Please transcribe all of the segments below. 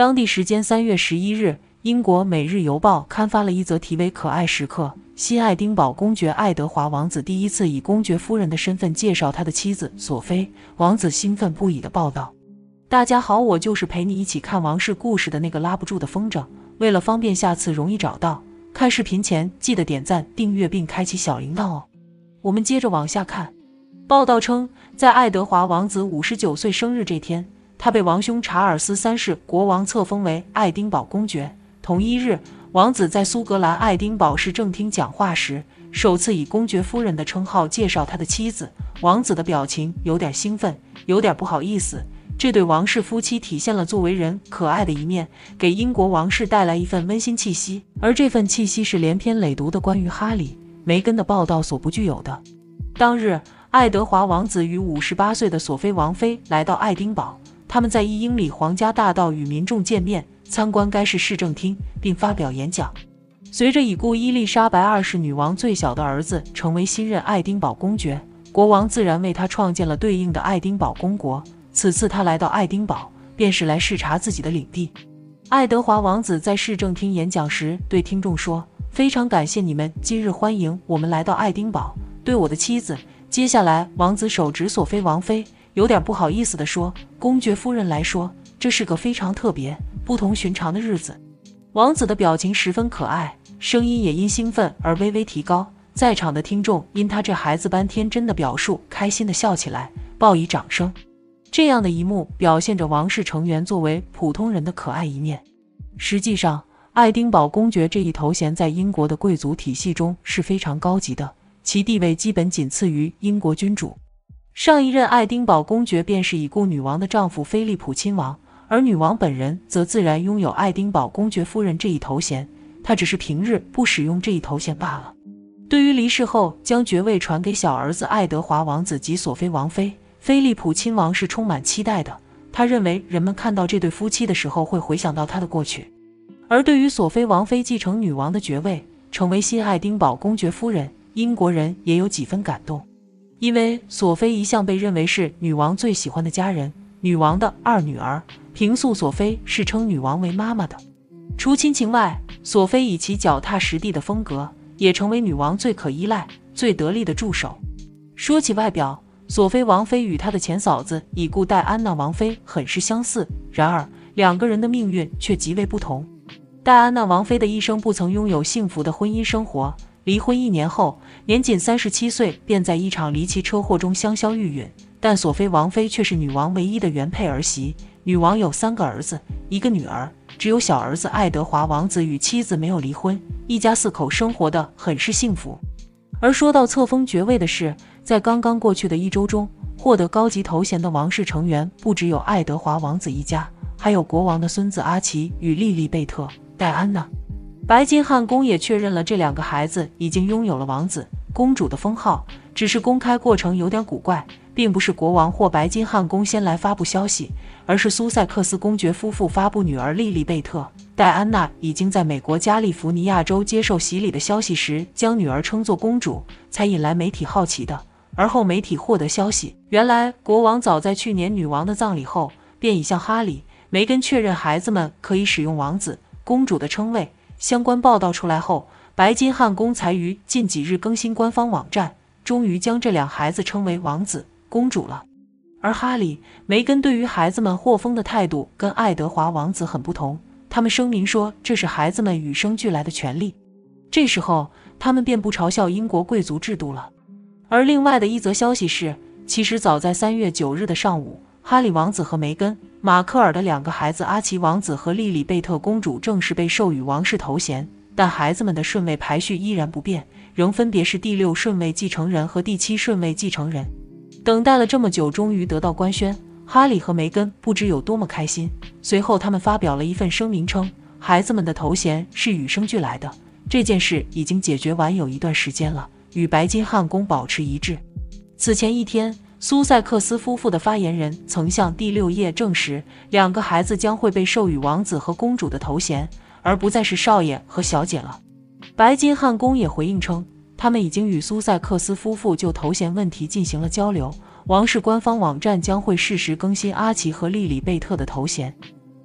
当地时间3月11日，英国《每日邮报》刊发了一则题为《可爱时刻》，新爱丁堡公爵爱德华王子第一次以公爵夫人的身份介绍他的妻子索菲，王子兴奋不已的报道。大家好，我就是陪你一起看王室故事的那个拉不住的风筝。为了方便下次容易找到，看视频前记得点赞、订阅并开启小铃铛哦。我们接着往下看。报道称，在爱德华王子59岁生日这天，他被王兄查尔斯3世国王册封为爱丁堡公爵。同一日，王子在苏格兰爱丁堡市政厅讲话时，首次以公爵夫人的称号介绍他的妻子。王子的表情有点兴奋，有点不好意思。这对王室夫妻体现了作为人可爱的一面，给英国王室带来一份温馨气息，而这份气息是连篇累牍的关于哈里、梅根的报道所不具有的。当日，爱德华王子与58岁的索菲王妃来到爱丁堡，他们在1英里皇家大道与民众见面，参观该市市政厅，并发表演讲。随着已故伊丽莎白2世女王最小的儿子成为新任爱丁堡公爵，国王自然为他创建了对应的爱丁堡公国。此次他来到爱丁堡，便是来视察自己的领地。爱德华王子在市政厅演讲时对听众说：“非常感谢你们今日欢迎我们来到爱丁堡。对我的妻子，接下来王子手指索菲王妃，有点不好意思地说，公爵夫人来说，这是个非常特别、不同寻常的日子。”王子的表情十分可爱，声音也因兴奋而微微提高。在场的听众因他这孩子般天真的表述，开心地笑起来，报以掌声。这样的一幕表现着王室成员作为普通人的可爱一面。实际上，爱丁堡公爵这一头衔在英国的贵族体系中是非常高级的，其地位基本仅次于英国君主。上一任爱丁堡公爵便是已故女王的丈夫菲利普亲王，而女王本人则自然拥有爱丁堡公爵夫人这一头衔，她只是平日不使用这一头衔罢了。对于离世后将爵位传给小儿子爱德华王子及索菲王妃，菲利普亲王是充满期待的，他认为人们看到这对夫妻的时候会回想到他的过去。而对于索菲王妃继承女王的爵位，成为新爱丁堡公爵夫人，英国人也有几分感动，因为索菲一向被认为是女王最喜欢的家人，女王的二女儿，平素索菲是称女王为妈妈的。除亲情外，索菲以其脚踏实地的风格，也成为女王最可依赖、最得力的助手。说起外表，索菲王妃与她的前嫂子已故戴安娜王妃很是相似，然而两个人的命运却极为不同。戴安娜王妃的一生不曾拥有幸福的婚姻生活，离婚1年后，年仅37岁便在一场离奇车祸中香消玉殒。但索菲王妃却是女王唯一的原配儿媳，女王有3个儿子，1个女儿，只有小儿子爱德华王子与妻子没有离婚，一家4口生活的很是幸福。而说到册封爵位的事，在刚刚过去的1周中，获得高级头衔的王室成员不只有爱德华王子一家，还有国王的孙子阿奇与莉莉贝特、戴安娜。白金汉宫也确认了这2个孩子已经拥有了王子、公主的封号，只是公开过程有点古怪，并不是国王或白金汉宫先来发布消息，而是苏塞克斯公爵夫妇发布女儿莉莉贝特、戴安娜已经在美国加利福尼亚州接受洗礼的消息时，将女儿称作公主，才引来媒体好奇的。而后媒体获得消息，原来国王早在去年女王的葬礼后，便已向哈里、梅根确认孩子们可以使用王子、公主的称谓。相关报道出来后，白金汉宫才于近几日更新官方网站，终于将这2孩子称为王子、公主了。而哈里、梅根对于孩子们获封的态度跟爱德华王子很不同，他们声明说这是孩子们与生俱来的权利。这时候，他们便不嘲笑英国贵族制度了。而另外的一则消息是，其实早在3月9日的上午，哈里王子和梅根、马克尔的2个孩子阿奇王子和莉莉贝特公主正式被授予王室头衔，但孩子们的顺位排序依然不变，仍分别是第6顺位继承人和第7顺位继承人。等待了这么久，终于得到官宣，哈里和梅根不知有多么开心。随后他们发表了一份声明称，孩子们的头衔是与生俱来的，这件事已经解决完有一段时间了，与白金汉宫保持一致。此前一天，苏塞克斯夫妇的发言人曾向第6页证实，2个孩子将会被授予王子和公主的头衔，而不再是少爷和小姐了。白金汉宫也回应称，他们已经与苏塞克斯夫妇就头衔问题进行了交流，王室官方网站将会适时更新阿奇和莉莉贝特的头衔。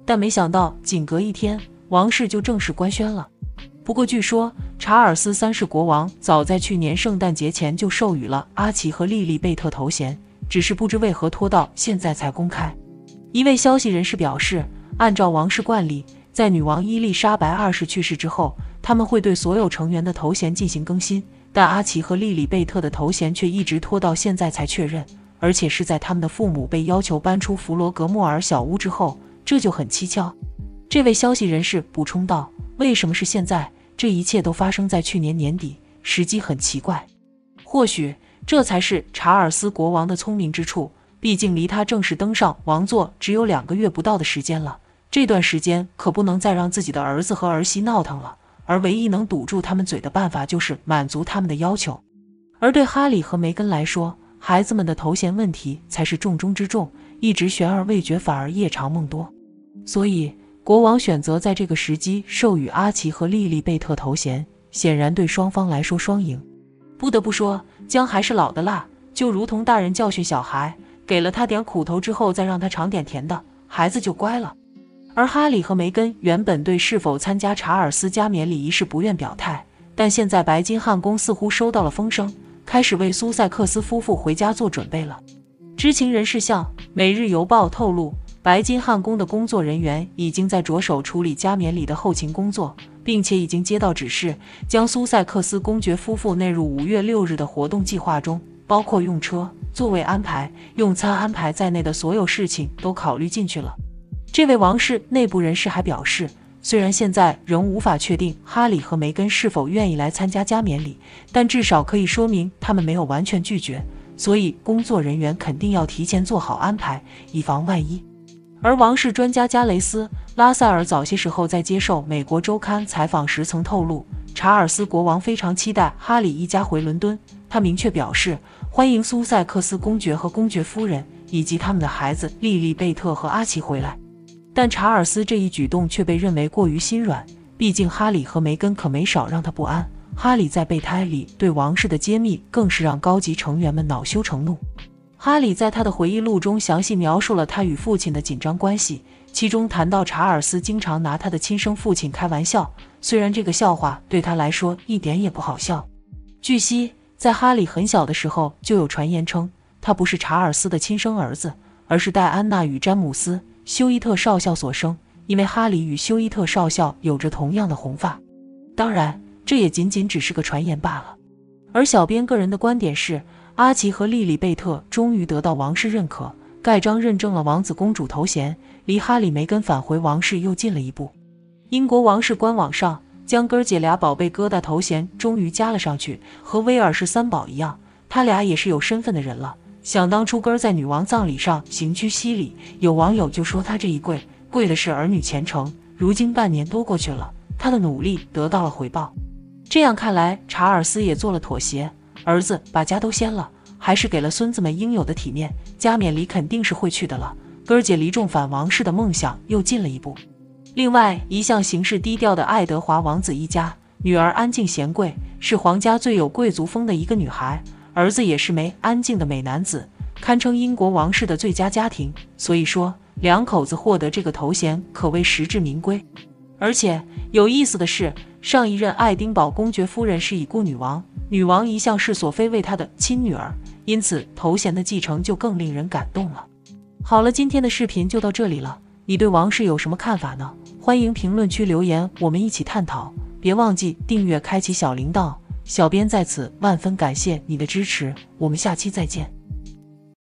但没想到仅隔一天，王室就正式官宣了。不过据说查尔斯三世国王早在去年圣诞节前就授予了阿奇和莉莉贝特头衔，只是不知为何拖到现在才公开。一位消息人士表示，按照王室惯例，在女王伊丽莎白二世去世之后，他们会对所有成员的头衔进行更新，但阿奇和莉莉贝特的头衔却一直拖到现在才确认，而且是在他们的父母被要求搬出弗罗格莫尔小屋之后，这就很蹊跷。这位消息人士补充道，为什么是现在？这一切都发生在去年年底，时机很奇怪。或许这才是查尔斯国王的聪明之处，毕竟离他正式登上王座只有2个月不到的时间了，这段时间可不能再让自己的儿子和儿媳闹腾了，而唯一能堵住他们嘴的办法就是满足他们的要求。而对哈里和梅根来说，孩子们的头衔问题才是重中之重，一直悬而未决，反而夜长梦多。所以国王选择在这个时机授予阿奇和莉莉贝特头衔，显然对双方来说双赢。不得不说，姜还是老的辣，就如同大人教训小孩，给了他点苦头之后再让他尝点甜的，孩子就乖了。而哈里和梅根原本对是否参加查尔斯加冕礼仪式不愿表态，但现在白金汉宫似乎收到了风声，开始为苏塞克斯夫妇回家做准备了。知情人士向《每日邮报》透露，白金汉宫的工作人员已经在着手处理加冕礼的后勤工作，并且已经接到指示，将苏塞克斯公爵夫妇纳入5月6日的活动计划中，包括用车、座位安排、用餐安排在内的所有事情都考虑进去了。这位王室内部人士还表示，虽然现在仍无法确定哈里和梅根是否愿意来参加加冕礼，但至少可以说明他们没有完全拒绝，所以工作人员肯定要提前做好安排，以防万一。而王室专家加雷斯·拉塞尔早些时候在接受美国周刊采访时曾透露，查尔斯国王非常期待哈里一家回伦敦，他明确表示欢迎苏塞克斯公爵和公爵夫人以及他们的孩子莉莉贝特和阿奇回来。但查尔斯这一举动却被认为过于心软，毕竟哈里和梅根可没少让他不安。哈里在备胎里对王室的揭秘更是让高级成员们恼羞成怒。哈里在他的回忆录中详细描述了他与父亲的紧张关系，其中谈到查尔斯经常拿他的亲生父亲开玩笑，虽然这个笑话对他来说一点也不好笑。据悉，在哈里很小的时候就有传言称他不是查尔斯的亲生儿子，而是戴安娜与詹姆斯·休伊特少校所生，因为哈里与休伊特少校有着同样的红发。当然，这也仅仅只是个传言罢了。而小编个人的观点是，阿奇和莉莉贝特终于得到王室认可，盖章认证了王子公主头衔，离哈里梅根返回王室又近了一步。英国王室官网上将哥姐俩宝贝疙瘩头衔终于加了上去，和威尔士三宝一样，他俩也是有身份的人了。想当初哥在女王葬礼上行屈膝礼，有网友就说他这一跪的是儿女前程，如今半年多过去了，他的努力得到了回报。这样看来，查尔斯也做了妥协，儿子把家都掀了，还是给了孙子们应有的体面，加冕礼肯定是会去的了，哥姐离重返王室的梦想又近了一步。另外，一向行事低调的爱德华王子一家，女儿安静贤贵，是皇家最有贵族风的一个女孩，儿子也是枚安静的美男子，堪称英国王室的最佳家庭，所以说两口子获得这个头衔可谓实至名归。而且有意思的是，上一任爱丁堡公爵夫人是已故女王，女王一向视索菲为她的亲女儿，因此头衔的继承就更令人感动了。好了，今天的视频就到这里了，你对王室有什么看法呢？欢迎评论区留言，我们一起探讨。别忘记订阅，开启小铃铛。小编在此万分感谢你的支持，我们下期再见。